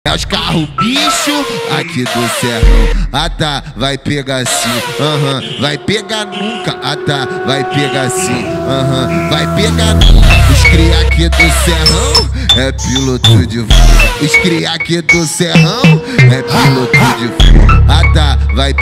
É os carros bicho aqui do serrão. Ah tá, vai pegar sim, vai pegar nunca. Ah tá, vai pegar sim, vai pegar nunca. Os cria aqui do serrão é piloto de fuga. Os cria aqui do serrão é piloto de fuga. Ah tá, vai